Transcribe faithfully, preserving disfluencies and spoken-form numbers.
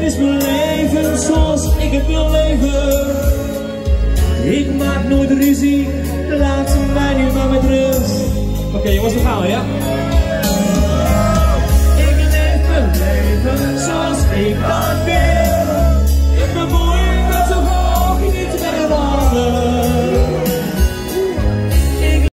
Dit is mijn leven zoals ik het wil leven. Ik maak nooit ruzie, laat mij nu maar met rust. Oké okay, jongens, we gaan we, ja?